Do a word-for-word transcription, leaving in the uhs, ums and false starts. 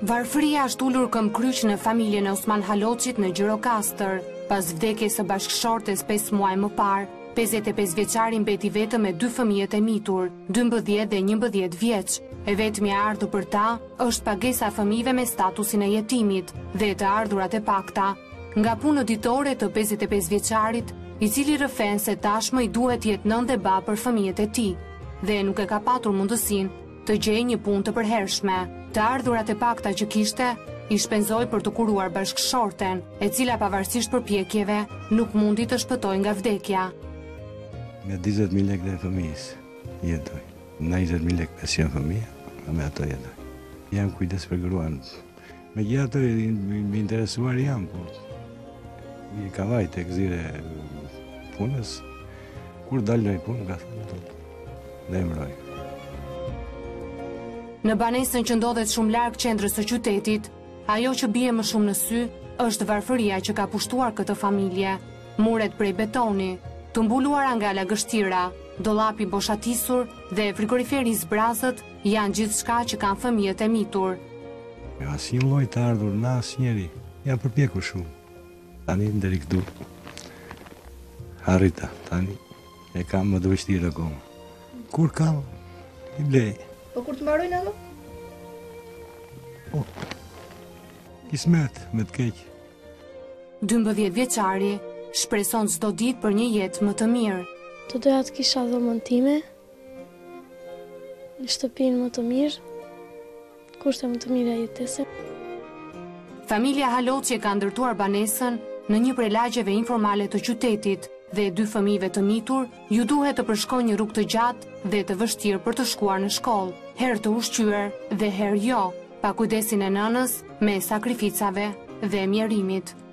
Varfëria është ullur këmbkryq në familjen e Osman Haloçit në Gjirokastër. Pas vdekjes së bashkëshortes pesë muaj më parë, pesëdhjetë e pesë vjeçari mbeti vetëm me dy fëmijët e mitur, dymbëdhjetë dhe njëmbëdhjetë vjeç. E vetmi e ardhur për ta është pagesa e fëmijëve me statusin e jetimit dhe të ardhurat e pakta. Nga punë ditore të pesëdhjetë e pesë vjeçarit, i cili rëfen se tashmë i duhet jetë nën dhe baba për fëmijët e tij, dhe nuk e ka patur mundësinë të gjejë një punë të përhershme. Të ardhurat e pakta që kishte, i shpenzoi për të kuruar bashkëshorten, e cila pavarësisht përpjekjeve nuk mundi të shpëtojë nga vdekja. Me njëzet mijë lekë dhe fëmijës jetoj. Në njëzet mijë lekë pension fëmijë, me ato jetoj. Jam kujdes për gruan. Me gjithë ato i interesuar jam, po i ka vaj të këzire punës, kur dalë në punë, ka thënë, dhe emroj. Në banesën që ndodhet shumë larg qendrës së qytetit, ajo që bie më shumë në sy është varfëria që ka pushtuar këtë familje. Muret prej betoni, të mbuluara nga lagështira, dollapi boshatisur dhe frigoriferi i zbrazët janë gjithçka që kanë fëmijët e mitur. Asnjë lloj të ardhur në asnjëri, ja përpjekur shumë. Tani deri këtu. Arrita, tani e kam më të vështirë akoma. Kur kam, i blej. Po kur të mbarojnë ato? Po, kismet, me të keq. dymbëdhjetë vjeçari shpreson çdo ditë për një jetë më të mirë. Të doja të kisha dhomën time, një shtëpinë më të mirë, kushte më të mira jetese. Familja Haloçi ka ndërtuar banesën në një prej lagjeve informale të qytetit dhe dy fëmijëve të mitur ju duhet të përshkojnë një rrugë të gjatë dhe të vështirë për të shkuar në shkollë, herë të ushqyer dhe herë jo, pa kujdesin e nënës, me sakrificave dhe mjerimit.